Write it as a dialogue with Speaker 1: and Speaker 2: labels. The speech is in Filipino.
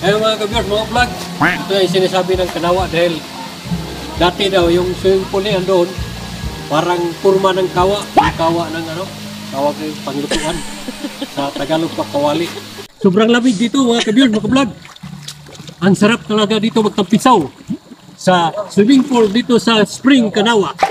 Speaker 1: Ayun mga ka-viewers, mga vlog. Ito yung sinasabi ng Kanawa dahil dati daw yung swimming pool niya doon, parang purma ng kawa. Yung kawa ng ano, tawag yung panglutuan. Sa Tagalog pa, kawali. Sobrang lamig dito mga ka-viewers, mga vlog. Ang sarap talaga dito magtampisaw sa swimming pool dito sa Spring Kanawa.